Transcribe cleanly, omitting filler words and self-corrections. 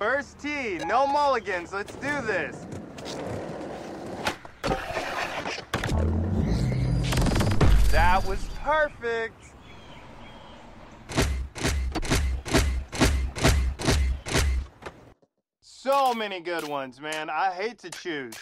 First tee, no mulligans. Let's do this. That was perfect. So many good ones, man. I hate to choose.